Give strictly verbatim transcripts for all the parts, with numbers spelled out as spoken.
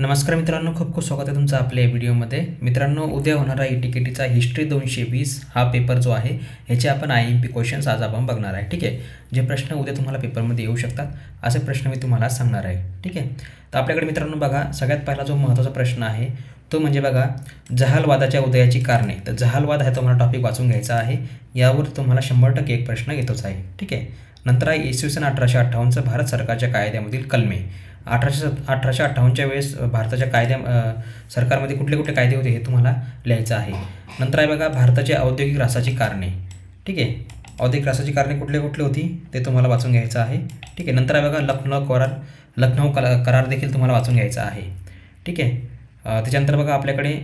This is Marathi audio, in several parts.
नमस्कार मित्रांनो, खूप खूप स्वागत आहे तुमचं आपल्या व्हिडिओमध्ये. मित्रांनो, उद्या होणारा ई टी के टीचा हिस्ट्री दोनशे वीस हा पेपर जो आहे ह्याचे आपण आय एम पी क्वेश्चन्स आज आपण बघणार आहे. ठीक आहे, जे प्रश्न उद्या तुम्हाला पेपरमध्ये येऊ शकतात असे प्रश्न मी तुम्हाला सांगणार आहे. ठीक आहे, तर आपल्याकडे मित्रांनो बघा, सगळ्यात पहिला जो महत्त्वाचा प्रश्न आहे तो म्हणजे बघा, जहालवादाच्या उदयाची कारणे. तर जहालवाद हा तुम्हाला टॉपिक वाचून घ्यायचा आहे. यावर तुम्हाला शंभर टक्के एक प्रश्न येतोच आहे. ठीक आहे, नंतर आहे इसवी सन अठराशे अठ्ठावन्नचं भारत सरकारच्या कायद्यामधील कलमे. अठराशे सत अठराशे अठ्ठावन्नच्या वेळेस भारताच्या कायद्या सरकारमध्ये कुठले कुठले कायदे होते हे तुम्हाला लिहायचं आहे. नंतर आहे बघा, भारताच्या औद्योगिक ऱ्हासाची कारणे. ठीक आहे, औद्योगिक ऱ्हासाची कारणे कुठले कुठले होती ते तुम्हाला वाचून घ्यायचं आहे. ठीक आहे, नंतर आहे बघा, लखनौ करार लखनौ करार देखील तुम्हाला वाचून घ्यायचा आहे. ठीक आहे, त्याच्यानंतर बघा आपल्याकडे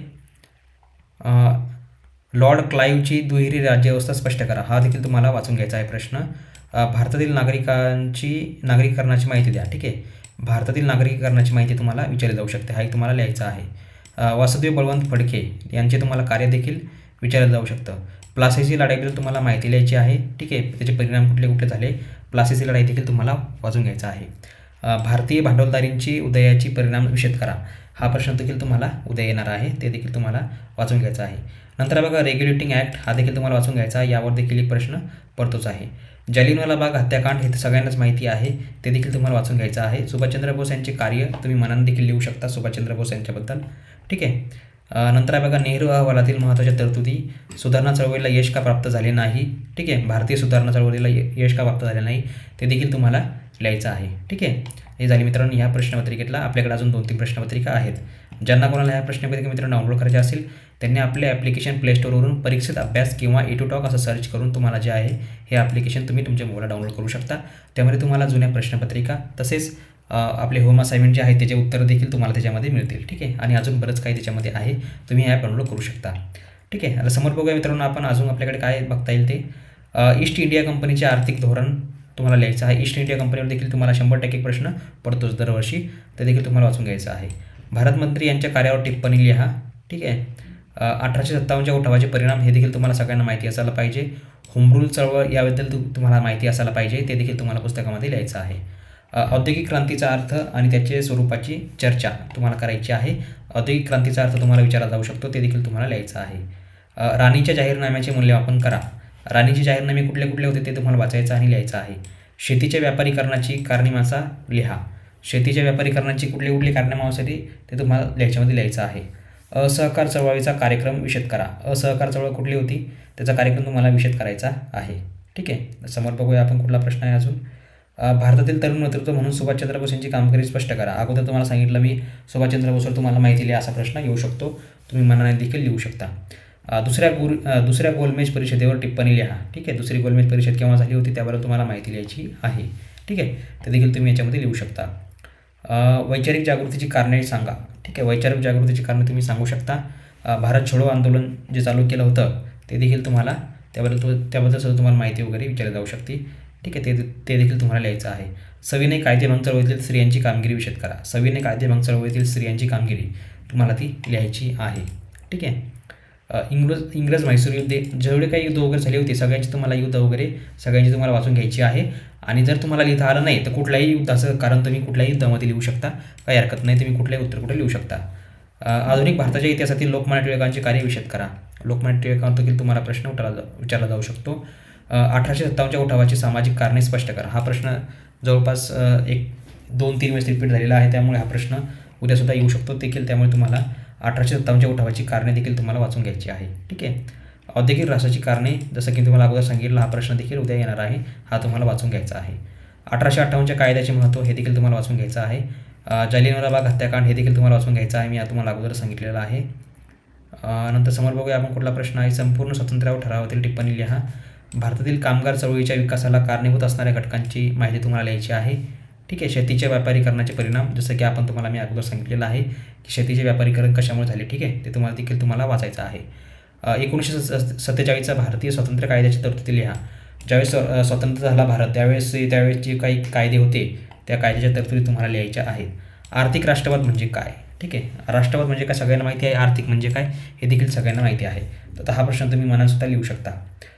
लॉर्ड क्लाईव्हची दुहेरी राज्यव्यवस्था स्पष्ट करा, हा देखील तुम्हाला वाचून घ्यायचा आहे प्रश्न. भारतातील नागरिकांची नागरीकरणाची माहिती द्या. ठीक आहे, भारतातील नागरीकरणाची माहिती तुम्हाला विचारली जाऊ शकते, हा एक तुम्हाला लिहायचा आहे. वासुदेव बळवंत फडके यांचे तुम्हाला कार्य देखील विचारलं जाऊ शकतं. प्लासीची लढाईबद्दल तुम्हाला माहिती लिहायची आहे. ठीक आहे, त्याचे परिणाम कुठले कुठले झाले, प्लासीची लढाई देखील तुम्हाला वाचून घ्यायचा आहे. भारतीय भांडवलदारींची उदयाची परिणाम विशद करा, हा प्रश्न देखील तुम्हाला उद्या येणार आहे, ते देखील तुम्हाला वाचून घ्यायचा आहे. नंतर बघा, रेग्युलेटिंग ॲक्ट हा देखील तुम्हाला वाचून घ्यायचा आहे. यावर देखील एक प्रश्न पडतोच आहे. जालियनवाला बाग हत्याकांड हे सगळ्यांनाच माहिती आहे, ते देखील तुम्हाला वाचून घ्यायचं आहे. सुभाषचंद्र बोस यांचे कार्य तुम्ही मनाने देखील लिहू शकता सुभाषचंद्र बोस यांच्याबद्दल. ठीक आहे, नंतर आहे बघा, नेहरू अहवालातील महत्त्वाच्या तरतुदी. सुधारणा चळवळीला यश का प्राप्त झाले नाही. ठीक आहे, भारतीय सुधारणा चळवळीला यश का प्राप्त झाले नाही ते देखील तुम्हाला लिहायचं आहे. ठीक आहे, हे झाली मित्रांनो ह्या प्रश्नपत्रिकेतला. आपल्याकडे अजून दोन तीन प्रश्नपत्रिका आहेत. ज्यांना कोणाला ह्या प्रश्नपत्रिका मित्रांनो डाउनलोड करायचे असेल त्यांनी आपले ॲप्लिकेशन प्ले स्टोरवरून परीक्षित अभ्यास किंवा ए टू टॉक असं सर्च करून तुम्हाला जे आहे हे ॲप्लिकेशन तुम्ही तुमच्या मोबाईलला डाउनलोड करू शकता. त्यामध्ये तुम्हाला जुन्या प्रश्नपत्रिका तसेच आपले होम असाइनमेंट जे आहे त्याचे उत्तर देखील तुम्हाला त्याच्यामध्ये मिळतील. ठीक आहे, आणि अजून बरंच काही त्याच्यामध्ये आहे, तुम्ही ॲप डाउनलोड करू शकता. ठीक आहे, आता समोर बघूया मित्रांनो आपण अजून आपल्याकडे काय बघता येईल ते. ईस्ट इंडिया कंपनीचे आर्थिक धोरण तुम्हाला लिहायचं आहे. ईस्ट इंडिया कंपनीवर देखील तुम्हाला शंभर टक्के प्रश्न पडतोच दरवर्षी, ते देखील तुम्हाला वाचून घ्यायचं आहे. भारतमंत्री यांच्या कार्यावर टिप्पणी लिहा. ठीक आहे, अठराशे सत्तावन्नच्या उठावाचे परिणाम हे देखील तुम्हाला सगळ्यांना माहिती असायला पाहिजे. होमरूल चळवळ याबद्दल तु तुम्हाला माहिती असायला पाहिजे, ते देखील तुम्हाला पुस्तकामध्ये लिहायचं आहे. औद्योगिक क्रांतीचा अर्थ आणि त्याच्या स्वरूपाची चर्चा तुम्हाला करायची आहे. औद्योगिक क्रांतीचा अर्थ तुम्हाला विचारला जाऊ शकतो, ते देखील तुम्हाला लिहायचं आहे. राणीच्या जाहीरनाम्याचे मूल्यमापन करा. राणीचे जाहीरनामे कुठले कुठले होते ते तुम्हाला वाचायचं आणि लिहायचं आहे. शेतीच्या व्यापारीकरणाची कारणीमासा लिहा. शेतीच्या व्यापारीकरणाची कुठली कुठली कारणामासाठी ते तुम्हाला याच्यामध्ये लिहायचं आहे. असहकार चळवळीचा कार्यक्रम विशद करा. असहकार चळवळ कुठली होती त्याचा कार्यक्रम तुम्हाला विशद करायचा आहे. ठीक आहे, समोर बघूया आपण कुठला प्रश्न आहे अजून. भारतातील तरुण नेतृत्व म्हणून सुभाषचंद्र बोस यांची कामगिरी स्पष्ट करा. अगोदर तुम्हाला सांगितलं मी सुभाषचंद्र बोसवर तुम्हाला माहिती लिहा असा प्रश्न येऊ शकतो, तुम्ही मनाने देखील लिहू शकता. दुसऱ्या गुरु दुसऱ्या गोलमेज परिषदेवर टिप्पणी लिहा. ठीक आहे, दुसरी गोलमेज परिषद केव्हा झाली होती त्याबद्दल तुम्हाला माहिती लिहायची आहे. ठीक आहे, ते देखील तुम्ही याच्यामध्ये लिहू शकता. वैचारिक जागृतीची कारणे सांगा. ठीक आहे, वैचारिक जागृतीची कारणे तुम्ही सांगू शकता. भारत छोडो आंदोलन जे चालू केलं होतं ते देखील तुम्हाला त्याबद्दल त्याबद्दल सुद्धा तुम्हाला माहिती वगैरे विचारली जाऊ शकते. ठीक आहे, ते ते देखील तुम्हाला लिहायचं आहे. सविनय कायदेभंग चळवळीतील स्त्रियांची कामगिरी विशद करा. सविनय कायदेभंग चळवळीतील स्त्रियांची कामगिरी तुम्हाला ती लिहायची आहे. ठीक आहे, इंग्रज इंग्रज म्हैसूर युद्ध जेवढे काही युद्ध वगैरे झाले होते सगळ्यांची तुम्हाला युद्ध वगैरे सगळ्यांची तुम्हाला वाचून घ्यायची आहे. आणि जर तुम्हाला लिहिता आलं नाही तर कुठल्याही युद्धाचं कारण तुम्ही कुठल्याही युद्धामध्ये लिहू शकता, काही हरकत नाही, तुम्ही कुठल्याही उत्तर कुठे लिहू शकता. आधुनिक भारताच्या इतिहासातील लोकमान्य टिळकांचे कार्य विशद करा. लोकमान्य टिळकांवर देखील तुम्हाला प्रश्न उठाला विचारला जाऊ शकतो. अठराशे सत्तावन्नच्या उठावाची सामाजिक कारणे स्पष्ट करा. हा प्रश्न जवळपास एक दोन तीन वेळेस रिपीट झालेला आहे, त्यामुळे हा प्रश्न उद्यासुद्धा येऊ शकतो देखील. त्यामुळे तुम्हाला अठराशे सत्तावन्नच्या उठावाची कारणे देखील तुम्हाला वाचून घ्यायची आहे. ठीक आहे, औद्योगिक ऱ्हासाची कारणे जसं की तुम्हाला अगोदर सांगितलं, हा प्रश्न देखील उद्या येणार आहे, हा तुम्हाला वाचून घ्यायचा आहे. अठराशे अठ्ठावन्नच्या कायद्याचे महत्त्व हे देखील तुम्हाला वाचून घ्यायचं आहे. जालियनवाला बाग हत्याकांड हे देखील तुम्हाला वाचून घ्यायचं आहे, मी तुम्हाला अगोदर सांगितलेलं आहे. नंतर समोर बघूया आपण कुठला प्रश्न आहे. संपूर्ण स्वातंत्र्यावर ठरावातील टिप्पणी लिहा. भारतातील कामगार चळवळीच्या विकासाला कारणीभूत असणाऱ्या घटकांची माहिती तुम्हाला लिहायची आहे. ठीक आहे, शेतीच्या व्यापारीकरणाचे परिणाम जसं की आपण तुम्हाला मी अगोदर सांगितलेलं आहे की शेतीचे व्यापारीकरण कशामुळे झाले. ठीक आहे, ते तुम्हाला देखील तुम्हाला वाचायचं आहे. एकोणीसशे सत्तेचाळीसचा भारतीय स्वातंत्र्य कायद्याची तरतुदी लिहा. ज्यावेळेस स्वतंत्र झाला भारत त्यावेळेस त्यावेळेस जे काही कायदे होते त्या कायद्याच्या तरतुदी तुम्हाला लिहायच्या आहेत. आर्थिक राष्ट्रवाद म्हणजे काय. ठीक आहे, राष्ट्रवाद म्हणजे काय सगळ्यांना माहिती आहे, आर्थिक म्हणजे काय हे देखील सगळ्यांना माहिती आहे. तर हा प्रश्न तुम्ही मनातसुद्धा लिहू शकता.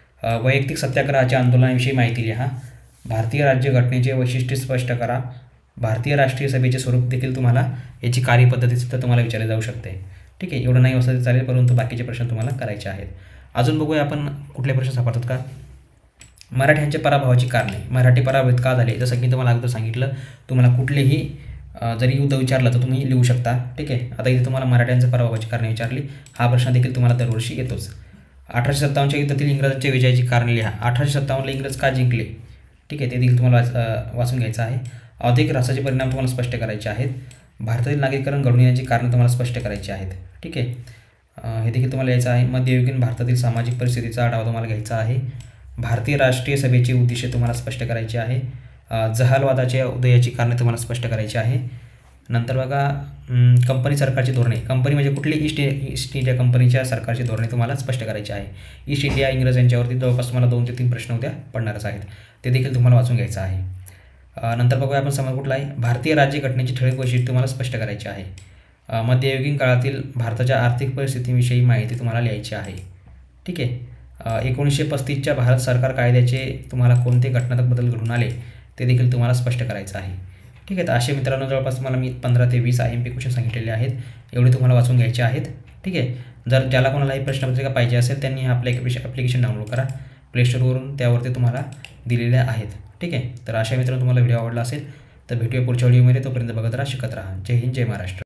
वैयक्तिक सत्याग्रहाच्या आंदोलनाविषयी माहिती लिहा. भारतीय राज्यघटनेचे वैशिष्ट्य स्पष्ट करा. भारतीय राष्ट्रीय सभेचे स्वरूप देखील तुम्हाला याची कार्यपद्धतीसुद्धा तुम्हाला विचारले जाऊ शकते. ठीक आहे, एवढं नाही असं तरी चालेल, परंतु बाकीचे प्रश्न तुम्हाला करायचे आहेत. अजून बघूया आपण कुठले प्रश्न सापडतात का. मराठ्यांच्या पराभवाची कारणे. मराठी पराभूत का झाले, जसं की तुम्हाला अगोदर सांगितलं, तुम्हाला कुठलेही जरी युद्ध विचारलं तर तुम्ही लिहू शकता. ठीक आहे, आता इथे तुम्हाला मराठ्यांच्या पराभवाची कारणे विचारली. हा प्रश्न देखील तुम्हाला दरवर्षी येतोच. अठराशे सत्तावन्नच्या युद्धातील इंग्रजांच्या विजयाची कारणे लिहा. अठराशे सत्तावन्नला इंग्रज का जिंकले, ठीक आहे, ते देखील तुम्हाला वाच वाचून घ्यायचं आहे. औद्योगिक राष्ट्राचे परिणाम तुम्हाला स्पष्ट करायचे आहेत. भारतातील नागरीकरण घडून येण्याची कारणं तुम्हाला स्पष्ट करायची आहेत. ठीक आहे, हे देखील तुम्हाला यायचं आहे. मध्ययुगीन भारतातील सामाजिक परिस्थितीचा आढावा तुम्हाला घ्यायचा आहे. भारतीय राष्ट्रीय सभेची उद्दिष्टे तुम्हाला स्पष्ट करायची आहे. जहालवादाच्या उदयाची कारणे तुम्हाला स्पष्ट करायची आहे. नंतर बघा कंपनी सरकारची धोरणे. कंपनी म्हणजे कुठली ईस्ट ईस्ट इंडिया कंपनीच्या सरकारची धोरणे तुम्हाला स्पष्ट करायची आहे. ईस्ट इंडिया इंग्रज यांच्यावरती जवळपास तुम्हाला दोन ते तीन प्रश्न उद्या पडणारच आहेत, ते देखील तुम्हाला वाचून घ्यायचं आहे. नंतर बघूया आपण समज कुठला आहे. भारतीय राज्यघटनेची ठळक वैशिष्ट्ये तुम्हाला स्पष्ट करायची आहे. मध्ययुगीन काळातील भारताच्या आर्थिक परिस्थितीविषयी माहिती तुम्हाला लिहायची आहे. ठीक आहे, एकोणीसशे पस्तीसच्या भारत सरकार कायद्याचे तुम्हाला कोणते घटनात्मक बदल घडून आले ते देखील तुम्हाला स्पष्ट करायचं आहे. ठीक आहे, तर असे मित्रांनो जवळपास तुम्हाला मी पंधरा ते वीस आय एम पी क्वेश्चन सांगितलेले आहेत, एवढे तुम्हाला वाचून घ्यायचे आहेत. ठीक आहे, जर ज्याला कोणालाही प्रश्नपत्रिका पाहिजे असेल त्यांनी आपलं ॲप्लिकेशन ॲप्लिकेशन डाउनलोड करा प्लेस्टोरवरून, त्यावरती तुम्हाला दिलेल्या आहेत. ठीक आहे, तर अशा मित्रांनो तुम्हाला व्हिडिओ आवडला असेल तर भेटूया पुढच्या व्हिडिओमध्ये. तोपर्यंत बघत राहा, शिकत राहा. जय हिंद, जय महाराष्ट्र.